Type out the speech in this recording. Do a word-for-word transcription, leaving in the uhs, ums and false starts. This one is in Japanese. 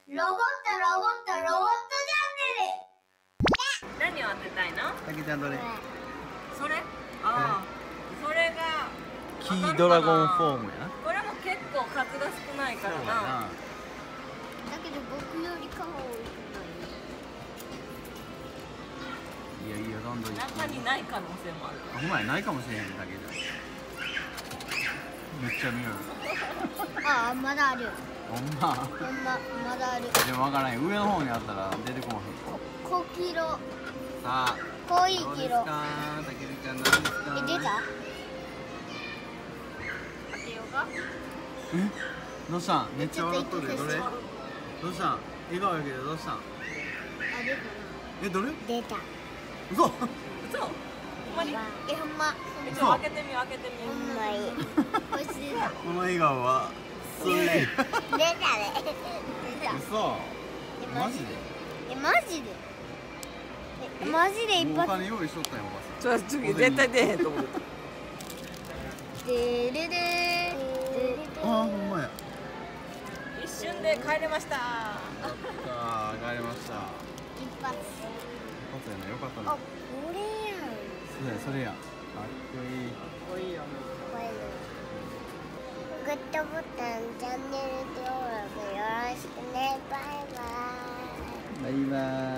ロボットロボットロボットチャンネル。 何を当てたいの？ たけちゃんどれ？ それ？ああ、それがキードラゴンフォームやな。 これも結構数が少ないからな。 だけど僕より顔多くいいよいいよ、どんどんいって。 中にない可能性もある。 あ、ほんまや、ないかもしれへんだけじゃん。めっちゃ見よる。 ない。ああ、まだある。 ほんま。 ほんま、まだある。 でもわからんよ、上の方にあったら出てこまへん。 こ、小キロ。 さあ、 濃いキロ。 どうですか、たけるちゃん、何ですか。 え、出た？ 当てようか。 え、どうしたん？めっちゃ笑っとるよ。どれ？どうしたん？笑顔やけどどうしたん？ あ、出たな。 え、どれ？ 出た。 嘘。 嘘。ほんまに？ え、ほんま。 え、ちょっと開けてみよう、開けてみよう。 ほんまに。こいつ出た。 この笑顔はすげえ。 出たね。出た。 嘘。マジで？ え、マジで。え、マジで一発。 もうお金用意しとったよ、おばさん。 ちょっと次絶対出へんと思った。 でれれあー、ほんまや。 一瞬で帰れました。 さあ、上がりました。 一発。 よかったよね、よかったね。 あ、これやん。 そうや、それや。かっこいい。 かっこいいよね。 これグッドボタン、チャンネル登録よろしくね。バイバイ。 バイバーイ。